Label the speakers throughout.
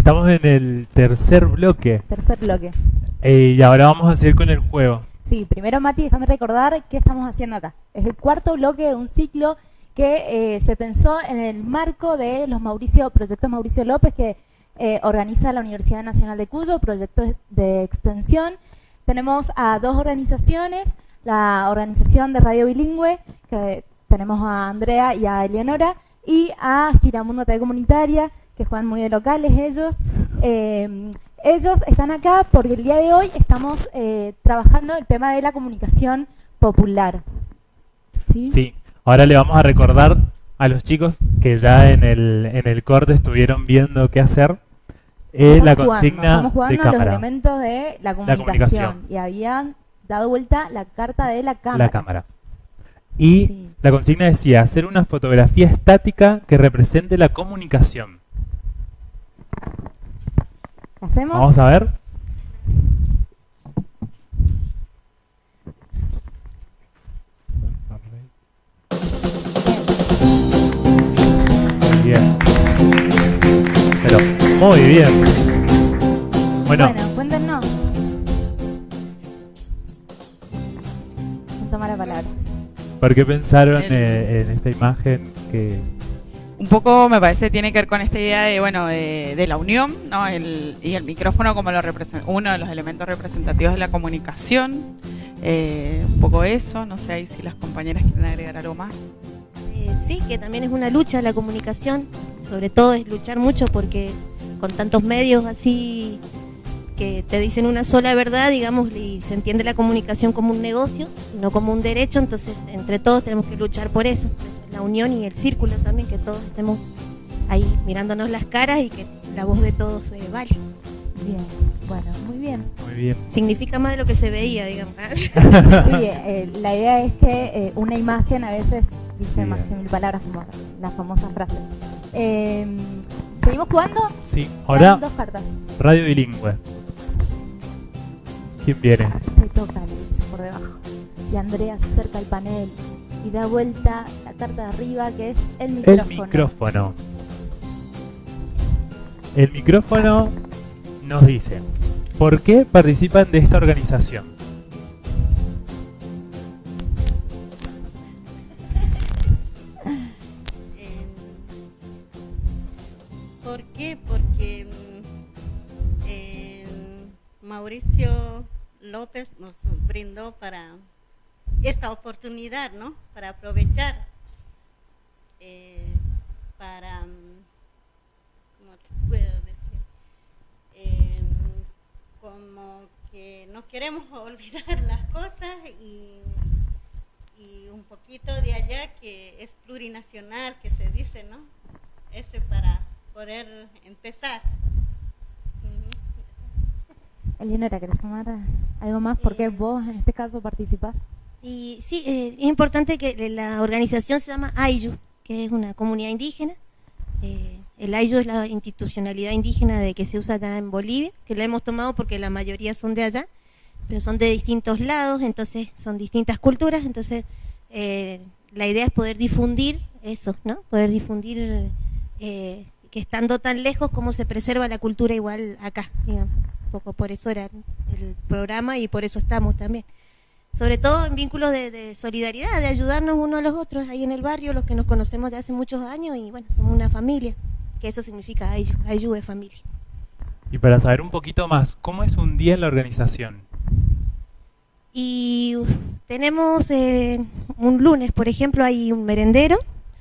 Speaker 1: Estamos en el tercer bloque.
Speaker 2: Tercer bloque.
Speaker 1: Y ahora vamos a seguir con el juego.
Speaker 2: Sí, primero Mati, déjame recordar qué estamos haciendo acá. Es el cuarto bloque de un ciclo que se pensó en el marco de los proyectos Mauricio López que organiza la Universidad Nacional de Cuyo, proyectos de extensión. Tenemos a dos organizaciones, la organización de Radio Bilingüe, que tenemos a Andrea y a Eleonora, y a Giramundo TV Comunitaria, que juegan muy de locales ellos. Ellos están acá porque el día de hoy estamos trabajando el tema de la comunicación popular. ¿Sí?
Speaker 1: Sí. Ahora le vamos a recordar a los chicos que ya en el corte estuvieron viendo qué hacer. La consigna
Speaker 2: estamos jugando
Speaker 1: de cámara.
Speaker 2: los elementos de la comunicación. Y habían dado vuelta la carta de la cámara.
Speaker 1: La cámara. Y
Speaker 2: sí.
Speaker 1: La consigna decía hacer una fotografía estática que represente la comunicación.
Speaker 2: ¿Qué hacemos?
Speaker 1: Vamos a ver. Bien. Pero muy bien. Bueno,
Speaker 2: cuéntenos. Toma la palabra.
Speaker 1: ¿por qué pensaron en esta imagen que
Speaker 3: un poco me parece tiene que ver con esta idea de bueno de la unión, ¿no? Y el micrófono como uno de los elementos representativos de la comunicación, un poco eso, no sé ahí si las compañeras quieren agregar algo más.
Speaker 4: Sí, que también es una lucha la comunicación, sobre todo es luchar mucho porque con tantos medios así que te dicen una sola verdad, digamos, y se entiende la comunicación como un negocio, no como un derecho, entonces entre todos tenemos que luchar por eso, la unión y el círculo también, que todos estemos ahí mirándonos las caras y que la voz de todos vale.
Speaker 2: Bien, bueno, muy bien.
Speaker 1: Muy bien.
Speaker 4: Significa más de lo que se veía, digamos.
Speaker 2: Sí, la idea es que una imagen a veces dice más que 1000 palabras, como la famosa frase. ¿Seguimos jugando?
Speaker 1: Sí, ahora
Speaker 2: dos cartas.
Speaker 1: Radio Bilingüe. ¿Quién viene?
Speaker 2: Te toca, le dice por debajo. Y Andrea se acerca al panel y da vuelta la carta de arriba, que es el micrófono.
Speaker 1: El micrófono. El micrófono nos dice, ¿por qué participan de esta organización?
Speaker 5: ¿Por qué? Porque Mauricio López nos brindó para esta oportunidad, ¿no? Para aprovechar, para, ¿cómo te puedo decir? Como que no queremos olvidar las cosas y un poquito de allá que es plurinacional, que se dice, ¿no? Ese para poder empezar.
Speaker 2: Eleonora, ¿querés sumar algo más? ¿Por qué vos en este caso participás?
Speaker 4: Y sí, es importante que la organización se llama AYU, que es una comunidad indígena. El AYU es la institucionalidad indígena de que se usa acá en Bolivia, que la hemos tomado porque la mayoría son de allá, pero son de distintos lados, entonces son distintas culturas, entonces la idea es poder difundir eso, ¿no? Poder difundir que estando tan lejos, cómo se preserva la cultura igual acá, digamos. Un poco por eso era el programa y por eso estamos también. Sobre todo en vínculos de solidaridad, de ayudarnos unos a los otros ahí en el barrio, los que nos conocemos de hace muchos años y bueno, somos una familia, que eso significa AYU, AYU es familia.
Speaker 1: Y para saber un poquito más, ¿cómo es un día en la organización?
Speaker 4: Y tenemos un lunes, por ejemplo, hay un merendero,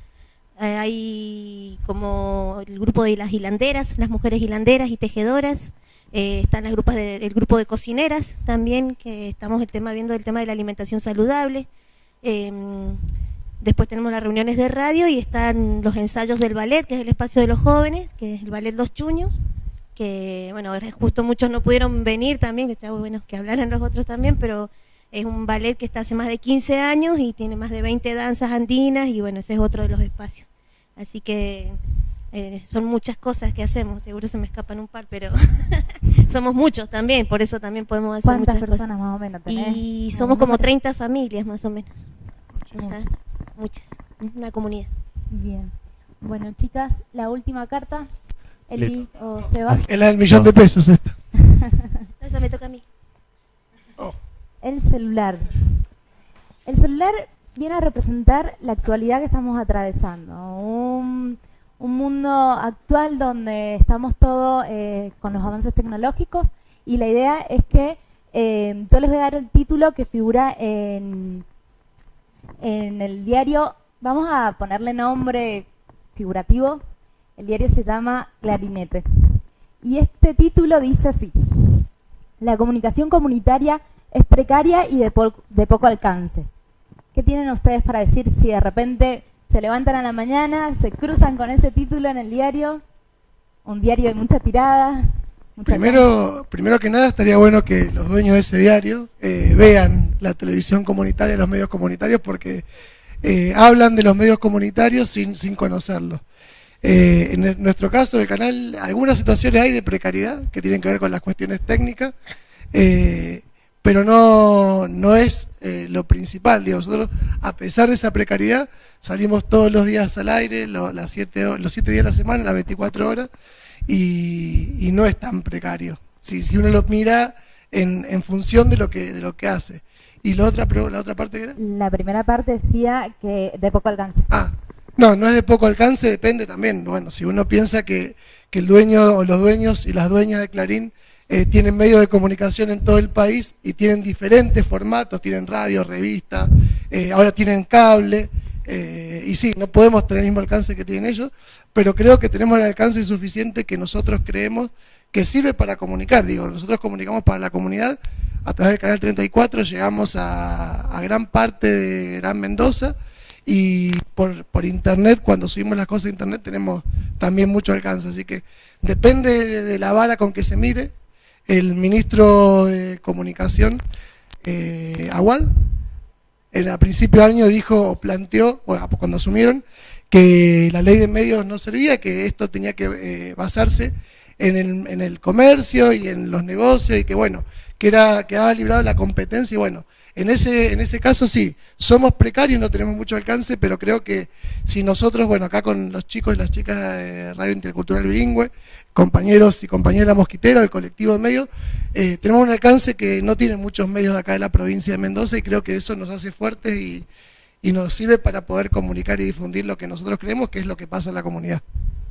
Speaker 4: hay como el grupo de las hilanderas, las mujeres hilanderas y tejedoras, están el grupo de cocineras también, que estamos viendo el tema de la alimentación saludable. Después tenemos las reuniones de radio y están los ensayos del ballet, que es el espacio de los jóvenes, que es el ballet Los Chuños, que bueno, ahora justo muchos no pudieron venir también, que está bueno que hablaran los otros también, pero es un ballet que está hace más de 15 años y tiene más de 20 danzas andinas y bueno, ese es otro de los espacios. Así que son muchas cosas que hacemos, seguro se me escapan un par, pero somos muchos también, por eso también podemos hacer muchas cosas.
Speaker 2: ¿Cuántas personas más o menos tenés?
Speaker 4: Y somos como 30 familias más o menos. Muchas. Una comunidad.
Speaker 2: Bien. Bueno, chicas, la última carta. Eli o Seba.
Speaker 6: Es la del millón de pesos esta.
Speaker 4: Esa me toca a mí.
Speaker 6: Oh.
Speaker 2: El celular. El celular viene a representar la actualidad que estamos atravesando. Un mundo actual donde estamos todos con los avances tecnológicos, y la idea es que yo les voy a dar el título que figura en el diario. Vamos a ponerle nombre figurativo. El diario se llama Clarinete. Y este título dice así: la comunicación comunitaria es precaria y de poco alcance. ¿Qué tienen ustedes para decir si de repente se levantan a la mañana, se cruzan con ese título en el diario? Un diario de mucha tirada.
Speaker 6: Primero que nada, estaría bueno que los dueños de ese diario vean la televisión comunitaria, los medios comunitarios, porque hablan de los medios comunitarios sin conocerlos. En nuestro caso, el canal, algunas situaciones hay de precariedad que tienen que ver con las cuestiones técnicas, pero no es lo principal. Digo, nosotros, a pesar de esa precariedad, salimos todos los días al aire, los 7 días de la semana, las 24 horas, y no es tan precario. Si uno lo mira en función de lo que hace. ¿Y la otra parte qué era?
Speaker 2: La primera parte decía que de poco alcance.
Speaker 6: No es de poco alcance, depende también. Bueno, si uno piensa que el dueño o los dueños y las dueñas de Clarín tienen medios de comunicación en todo el país y tienen diferentes formatos, tienen radio, revista, ahora tienen cable, y sí, no podemos tener el mismo alcance que tienen ellos, pero creo que tenemos el alcance suficiente que nosotros creemos que sirve para comunicar. Digo, nosotros comunicamos para la comunidad a través del canal 34, llegamos a gran parte de Gran Mendoza, y por internet, cuando subimos las cosas a internet, tenemos también mucho alcance. Así que depende de la vara con que se mire. El ministro de Comunicación, Aguad, a principio de año planteó, cuando asumieron, que la ley de medios no servía, que esto tenía que basarse en el comercio y en los negocios, y que bueno, quedaba librado la competencia. Y bueno, en ese caso sí, somos precarios, no tenemos mucho alcance, pero creo que si nosotros, bueno, acá con los chicos y las chicas de Radio Intercultural Bilingüe, compañeros y compañeras de La Mosquitera, del colectivo de medios, tenemos un alcance que no tienen muchos medios de acá de la provincia de Mendoza, y creo que eso nos hace fuertes y nos sirve para poder comunicar y difundir lo que nosotros creemos que es lo que pasa en la comunidad.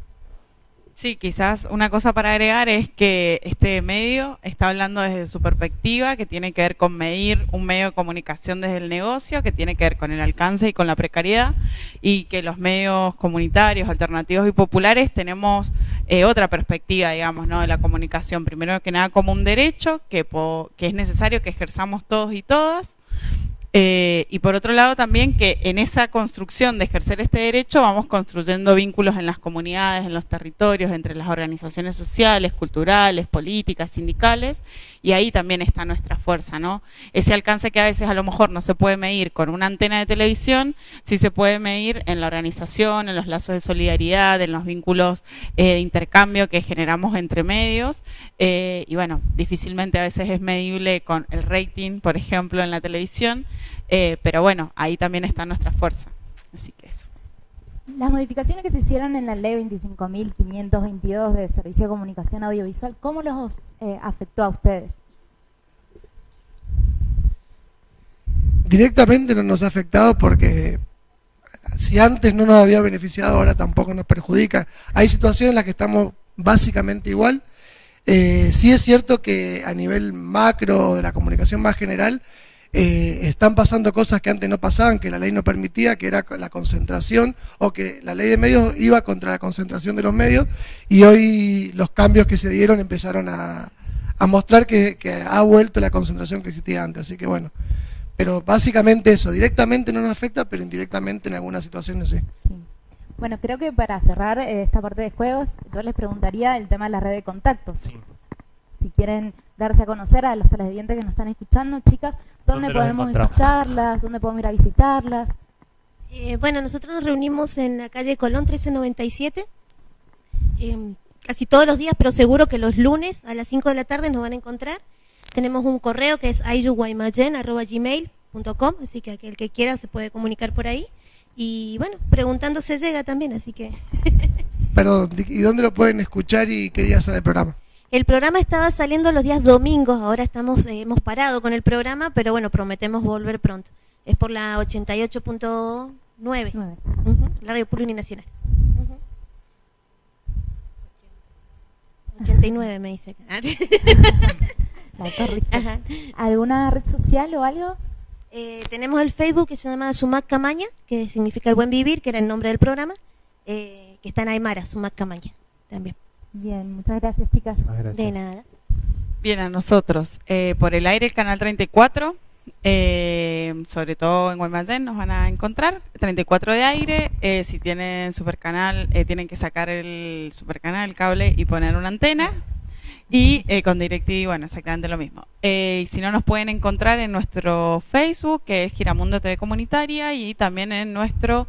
Speaker 3: Sí, quizás una cosa para agregar es que este medio está hablando desde su perspectiva, que tiene que ver con medir un medio de comunicación desde el negocio, que tiene que ver con el alcance y con la precariedad, y que los medios comunitarios, alternativos y populares tenemos otra perspectiva, digamos, ¿no?, de la comunicación. Primero que nada como un derecho que es necesario que ejerzamos todos y todas. Y por otro lado también que en esa construcción de ejercer este derecho vamos construyendo vínculos en las comunidades, en los territorios, entre las organizaciones sociales, culturales, políticas, sindicales, y ahí también está nuestra fuerza, ¿no? Ese alcance que a veces a lo mejor no se puede medir con una antena de televisión, sí se puede medir en la organización, en los lazos de solidaridad, en los vínculos de intercambio que generamos entre medios, y bueno, difícilmente a veces es medible con el rating, por ejemplo, en la televisión. Pero bueno, ahí también está nuestra fuerza. Así que eso.
Speaker 2: Las modificaciones que se hicieron en la ley 25.522 de Servicio de Comunicación Audiovisual, ¿cómo los afectó a ustedes?
Speaker 6: Directamente no nos ha afectado porque si antes no nos había beneficiado, ahora tampoco nos perjudica. Hay situaciones en las que estamos básicamente igual. Sí es cierto que a nivel macro de la comunicación más general, están pasando cosas que antes no pasaban, que la ley no permitía, que era la concentración, o que la ley de medios iba contra la concentración de los medios, y hoy los cambios que se dieron empezaron a mostrar que ha vuelto la concentración que existía antes. Así que bueno, pero básicamente eso, directamente no nos afecta, pero indirectamente en algunas situaciones sí.
Speaker 2: Sí. Bueno, creo que para cerrar esta parte de juegos, yo les preguntaría el tema de la red de contactos. Sí. Si quieren darse a conocer a los televidentes que nos están escuchando, chicas, ¿dónde podemos escucharlas? ¿Dónde podemos ir a visitarlas?
Speaker 4: Bueno, nosotros nos reunimos en la calle Colón 1397, casi todos los días, pero seguro que los lunes a las 5 de la tarde nos van a encontrar. Tenemos un correo que es ayuguaymayen@gmail.com, así que aquel que quiera se puede comunicar por ahí. Y bueno, preguntando se llega también, así que...
Speaker 6: perdón, ¿y dónde lo pueden escuchar y qué día sale el programa?
Speaker 4: El programa estaba saliendo los días domingos, ahora hemos parado con el programa, pero bueno, prometemos volver pronto. Es por la 88.9, la Radio Pública Nacional. 89 me dice acá.
Speaker 2: Ajá. ¿Alguna red social o algo?
Speaker 4: Tenemos el Facebook que se llama Sumac Camaña, que significa el buen vivir, que era el nombre del programa, que está en Aymara, Sumac Camaña también.
Speaker 2: Bien, muchas gracias, chicas.
Speaker 1: Gracias.
Speaker 4: De nada.
Speaker 3: Bien, a nosotros, por el aire, el canal 34, sobre todo en Guaymallén nos van a encontrar, 34 de aire. Si tienen supercanal, tienen que sacar el supercanal, el cable y poner una antena. Y con DirecTV, bueno, exactamente lo mismo. Y si no, nos pueden encontrar en nuestro Facebook, que es Giramundo TV Comunitaria, y también en nuestro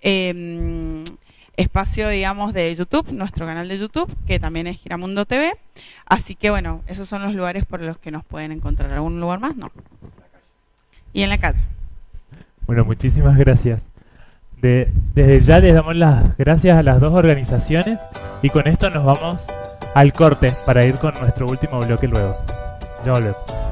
Speaker 3: espacio, digamos, de YouTube, nuestro canal de YouTube, que también es Giramundo TV. Así que, bueno, esos son los lugares por los que nos pueden encontrar. ¿Algún lugar más? No. Y en la calle.
Speaker 1: Bueno, muchísimas gracias. Desde ya les damos las gracias a las dos organizaciones y con esto nos vamos al corte para ir con nuestro último bloque luego. Ya volvemos.